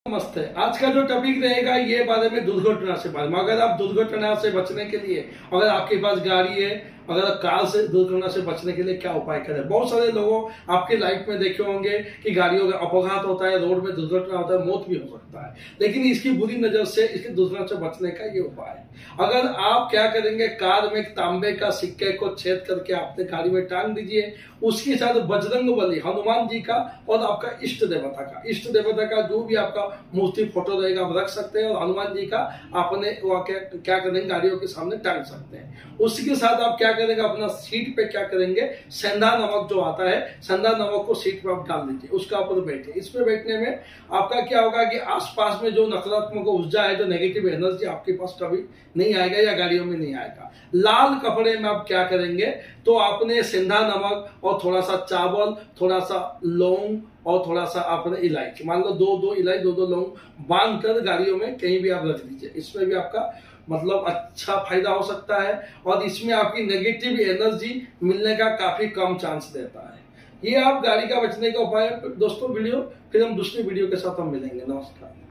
नमस्ते। आज का जो टॉपिक रहेगा ये बारे में दुर्घटना से बारे में। अगर आप दुर्घटना से बचने के लिए, अगर आपके पास गाड़ी है, अगर कार से दुर्घटना से बचने के लिए क्या उपाय करें। बहुत सारे लोगों आपके लाइफ में देखे होंगे कि गाड़ियों का अपघात होता है, रोड में दुर्घटना होता है, मौत भी हो सकता है। लेकिन इसकी बुरी नजर से, इसकी दुर्घटना से बचने का ये उपाय है। अगर आप क्या करेंगे, कार में तांबे का सिक्के को छेद करके अपने गाड़ी में टांग दीजिए। उसके साथ बजरंग बली, हनुमान जी का और आपका इष्ट देवता का जो भी आपका मूर्ति फोटो रहेगा आप रख सकते हैं, और हनुमान जी का आपने क्या करेंगे, गाड़ियों के सामने टांग सकते हैं। उसके साथ आप क्या करेंगे, अपना सीट पे क्या करेंगे, सेंधा नमक जो आता है, सेंधा नमक को सीट पे आप डाल दीजिए, उसका ऊपर बैठे। इसमें बैठने में आपका क्या होगा कि आसपास में जो नकारात्मक ऊर्जा है, जो नेगेटिव एनर्जी आपके पास कभी नहीं आएगा या गाड़ियों में नहीं आएगा। लाल कपड़े में आप क्या करेंगे, तो आपने सेंधा नमक और थोड़ा सा चावल, थोड़ा सा लौंग और थोड़ा सा आपने इलायची, मान लो दो इलायची, दो लौंग बांध कर गाड़ियों में कहीं भी आप रख दीजिए। इसमें भी आपका मतलब अच्छा फायदा हो सकता है, और इसमें आपकी नेगेटिव एनर्जी मिलने का काफी कम चांस रहता है। ये आप गाड़ी का बचने का उपाय है दोस्तों। वीडियो फिर हम दूसरी वीडियो के साथ हम मिलेंगे। नमस्कार।